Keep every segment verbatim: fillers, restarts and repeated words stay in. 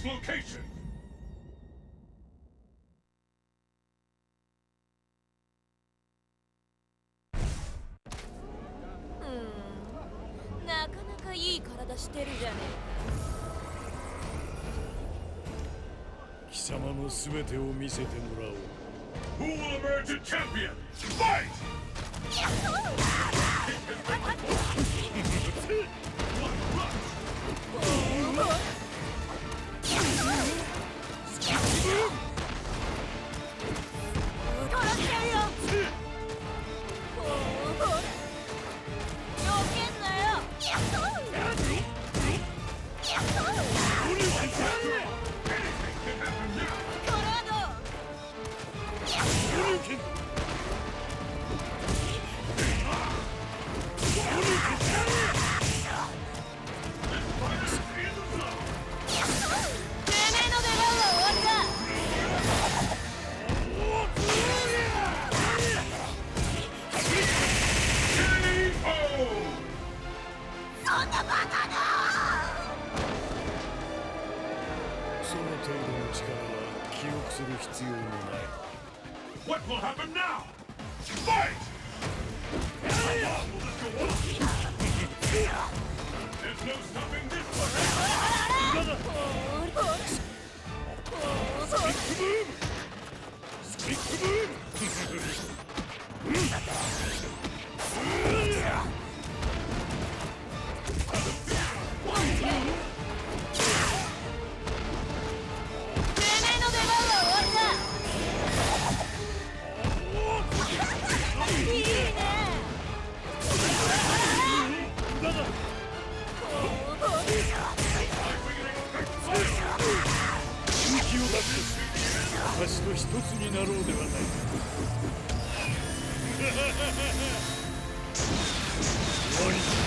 location. なかなかいい体してるじゃねえか。貴様のすべてを見せてもらおう。 Who will emerge a champion? Fight! What will happen now? Fight! There's no stopping this one. Speak the moon! Speak 私と一つになろうではないか。終わりだ。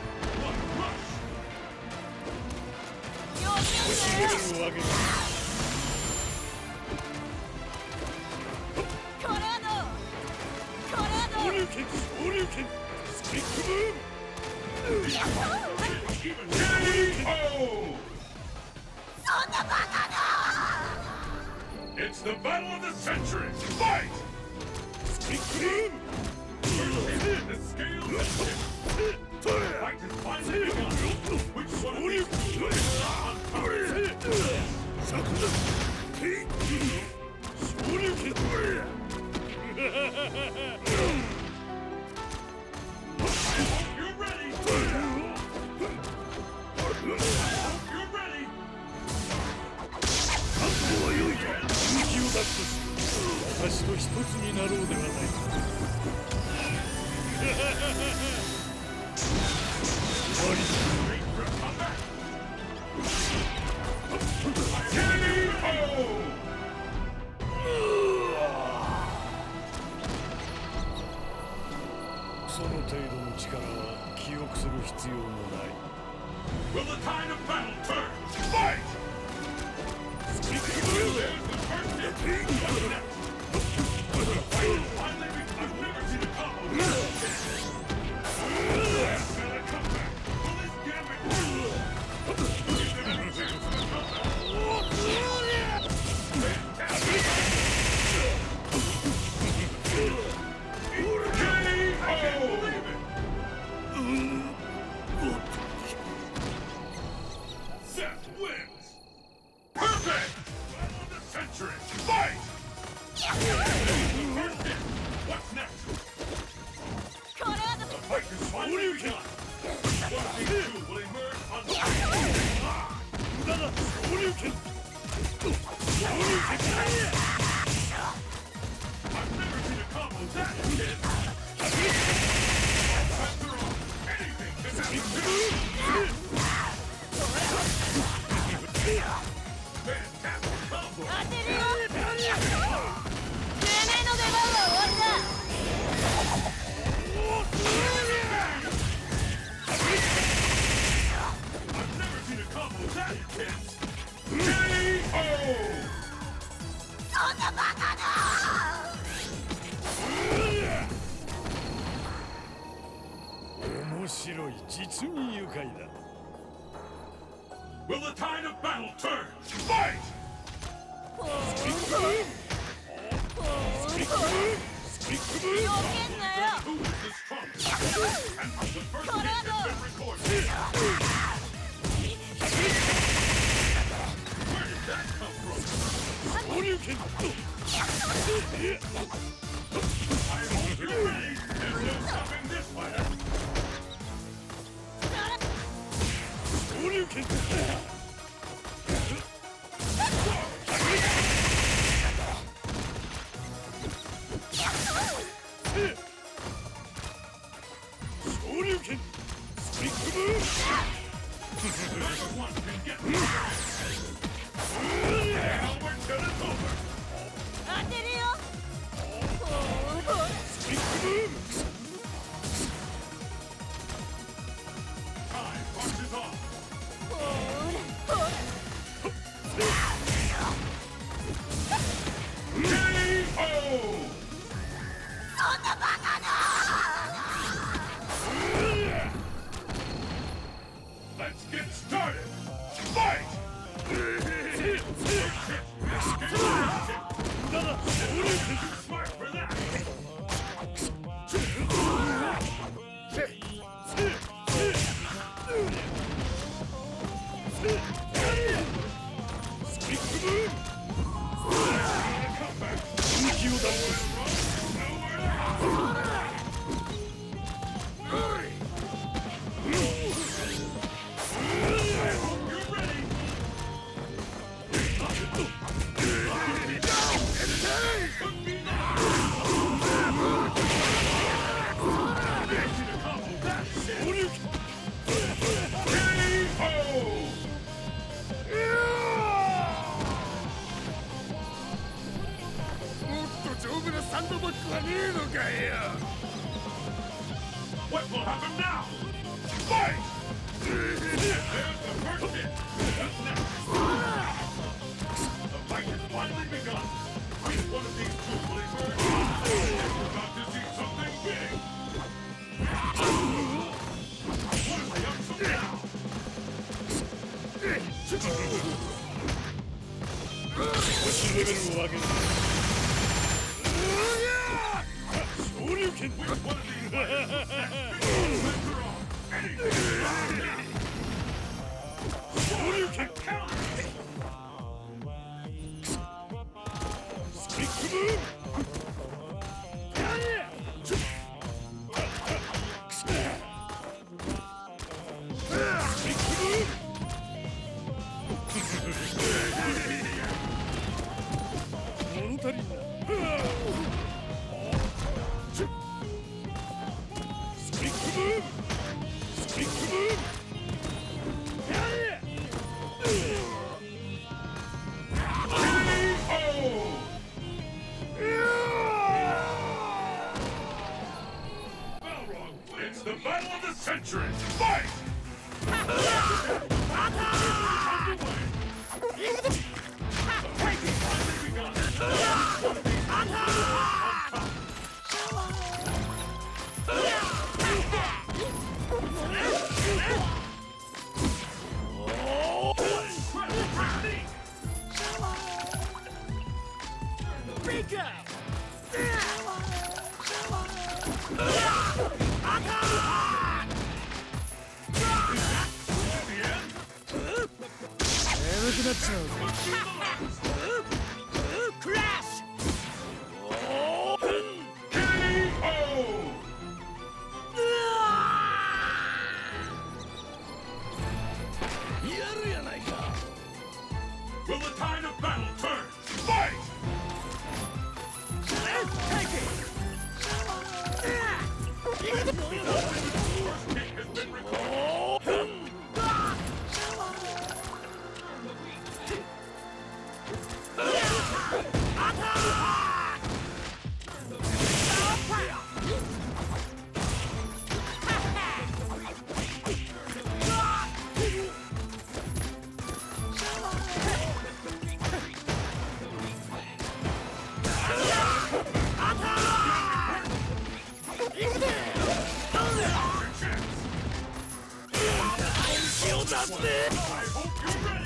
少しレベルを上げる。昇竜拳、昇竜拳、スピックブーム。 そんなバカな。 It's the battle of the century! Fight! Speak boom! The scale has tipped. The fight has finally begun. Which one of these two will uncover? Sakura! Shoryuken! You're ready! You're ready! 私と一つになろうではないか。終わりだ。その程度の力は記憶する必要もない。 Will the tide of battle turn? Fight! Speak the there's the first hit. What's next? Finally, I've never seen a combo. That's not a comeback. Will this gambit work? Is there any chance of a comeback? Fantastic! K O! Believe it! Seth wins! Perfect! Battle of the century! Fight! What's next? The fight is finally begun! One of these two will emerge on top! I've never seen a combo that intense! After all, anything can happen! Fantastic combo! 当てるよ。てめえの出番は終わりだ。 I've never seen a combo that intense! K O! そんなバカな。 面白い、実に愉快だ。 Will the tide of battle turn? Fight! 避けんなよ Who is the strongest? And the first hit has been recorded. Where did that come from? I am you ready? There's no stopping this fighter. Neither one can get me. Now we're till it's over. 当てるよ Time marches on. ほらほら K O! そんなバカな Let's get started. Fight! Smart for that. What will happen now? Fight! There's the first hit. What's next? The fight has finally begun. Which one of these two will emerge? We're about to see something big. What are they up to now? 少しレベルを上げる昇竜拳 Which one of these fighters will snatch big after all? Anything is wrong now. 昇竜拳 Counter! スピックブーム物足りんなスピックブームスピックブーム It's the battle of the century! Fight! Will the tide of battle turn? Fight! First hit has been recorded. I hope You ready?